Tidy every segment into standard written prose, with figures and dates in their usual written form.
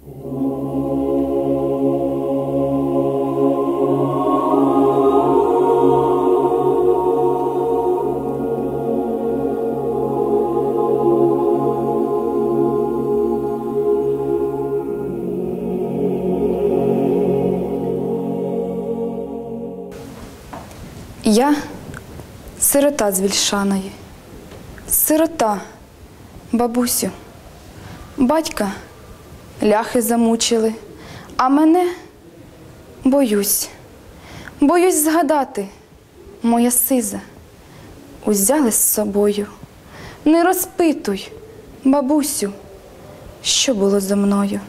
Я сирота з Вільшаної, сирота, бабусю. Батька ляхи замучили, а мене боюсь. Боюсь згадати, моя сиза, узяли з собою. Не розпитуй, бабусю, що було зо мною.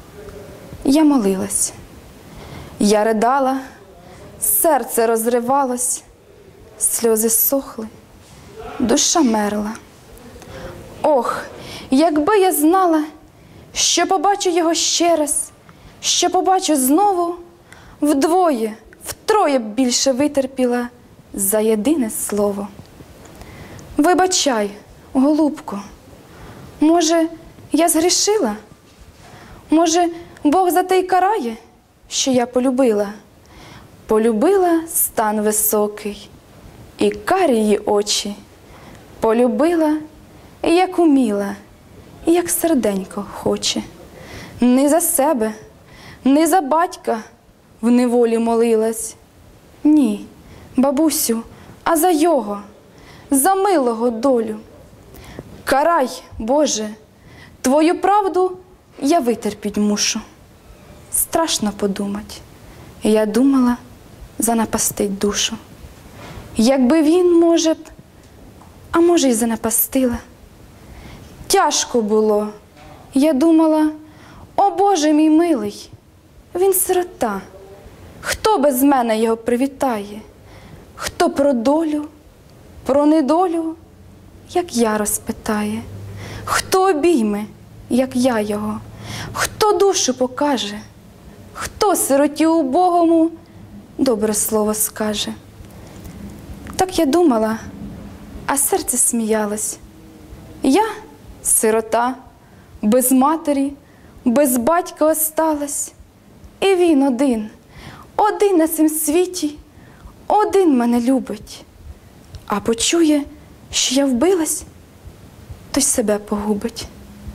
Я молилась, я ридала, серце розривалось, сльози сохли, душа мерла. Ох, якби я знала, що побачу його ще раз, що побачу знову, вдвоє, втроє б більше витерпіла за єдине слово. Вибачай, голубко, може, я згрішила? Може, Бог за те й карає, що я полюбила? Полюбила стан високий і карії очі, полюбила, як уміла, як серденько хоче. Не за себе, не за батька в неволі молилась. Ні, бабусю, а за його, за милого долю. Карай, Боже, твою правду я витерпіть мушу. Страшно подумать, я думала занапастить душу. Якби він, може б, а може й занапастила. Тяжко було, я думала, о Боже мій милий, він сирота, хто без мене його привітає? Хто про долю, про недолю, як я розпитає? Хто обійме, як я його? Хто душу покаже? Хто сироті убогому добре слово скаже? Так я думала, а серце сміялось. Я сирота, без матері, без батька осталась. І він один, один на цім світі, один мене любить. А почує, що я вбилась, то й себе погубить.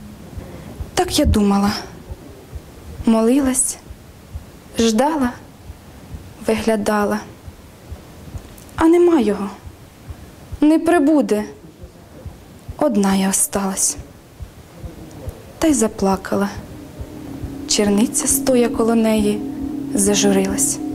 Так я думала, молилась, ждала, виглядала. А нема його, не прибуде, одна я осталась. Та й заплакала. Черниця, стоя коло неї, зажурилась.